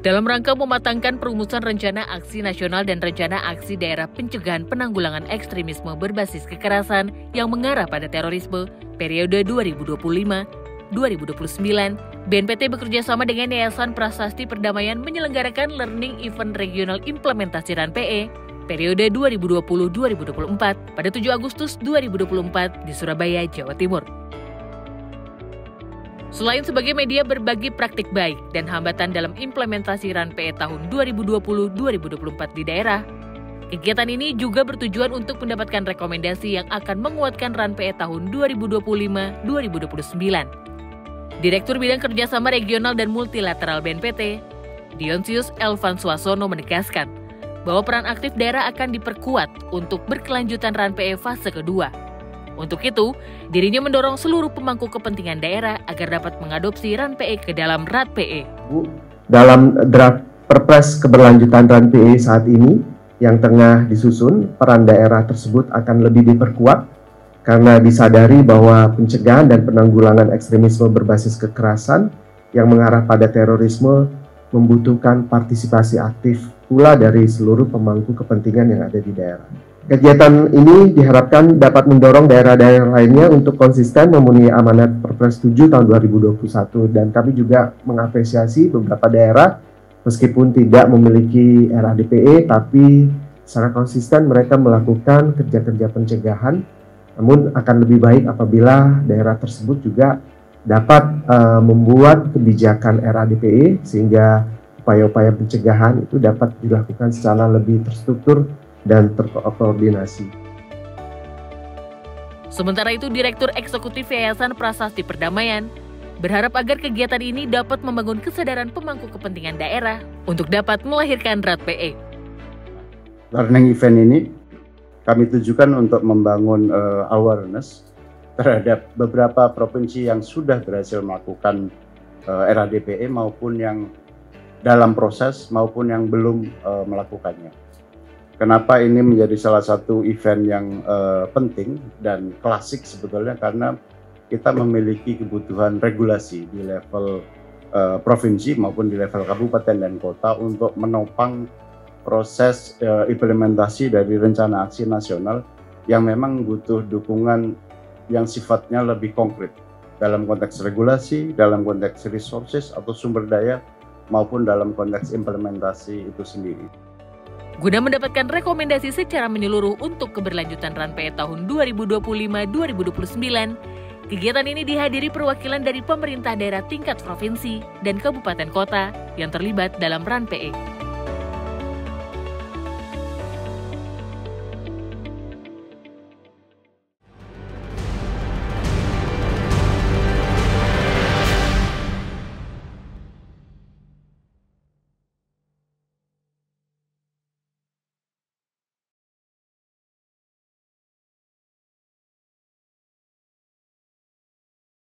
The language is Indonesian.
Dalam rangka mematangkan perumusan Rencana Aksi Nasional dan Rencana Aksi Daerah Pencegahan Penanggulangan Ekstremisme Berbasis Kekerasan yang mengarah pada terorisme periode 2025-2029, BNPT bekerjasama dengan Yayasan Prasasti Perdamaian menyelenggarakan Learning Event Regional Implementasi RAN-PE periode 2020-2024 pada 7 Agustus 2024 di Surabaya, Jawa Timur. Selain sebagai media berbagi praktik baik dan hambatan dalam implementasi RAN-PE tahun 2020-2024 di daerah, kegiatan ini juga bertujuan untuk mendapatkan rekomendasi yang akan menguatkan RAN-PE tahun 2025-2029. Direktur Bidang Kerjasama Regional dan Multilateral BNPT, Dionsius Elvan Suasono menegaskan bahwa peran aktif daerah akan diperkuat untuk berkelanjutan RAN-PE fase kedua. Untuk itu, dirinya mendorong seluruh pemangku kepentingan daerah agar dapat mengadopsi RAN-PE ke dalam RAT-PE. Dalam draft Perpres keberlanjutan RAN-PE saat ini yang tengah disusun, peran daerah tersebut akan lebih diperkuat karena disadari bahwa pencegahan dan penanggulangan ekstremisme berbasis kekerasan yang mengarah pada terorisme membutuhkan partisipasi aktif pula dari seluruh pemangku kepentingan yang ada di daerah. Kegiatan ini diharapkan dapat mendorong daerah-daerah lainnya untuk konsisten memenuhi amanat Perpres 7 tahun 2021 dan kami juga mengapresiasi beberapa daerah meskipun tidak memiliki RADPE tapi secara konsisten mereka melakukan kerja-kerja pencegahan, namun akan lebih baik apabila daerah tersebut juga dapat membuat kebijakan RADPE sehingga upaya-upaya pencegahan itu dapat dilakukan secara lebih terstruktur dan terkoordinasi. Sementara itu, Direktur Eksekutif Yayasan Prasasti Perdamaian berharap agar kegiatan ini dapat membangun kesadaran pemangku kepentingan daerah untuk dapat melahirkan RAT-PE. Learning event ini kami tujukan untuk membangun awareness terhadap beberapa provinsi yang sudah berhasil melakukan RADPE maupun yang dalam proses maupun yang belum melakukannya. Kenapa ini menjadi salah satu event yang penting dan klasik sebetulnya karena kita memiliki kebutuhan regulasi di level provinsi maupun di level kabupaten dan kota untuk menopang proses implementasi dari rencana aksi nasional yang memang butuh dukungan yang sifatnya lebih konkret dalam konteks regulasi, dalam konteks resources atau sumber daya maupun dalam konteks implementasi itu sendiri. Guna mendapatkan rekomendasi secara menyeluruh untuk keberlanjutan RAN-PE tahun 2025-2029, kegiatan ini dihadiri perwakilan dari pemerintah daerah tingkat provinsi dan kabupaten kota yang terlibat dalam RAN-PE.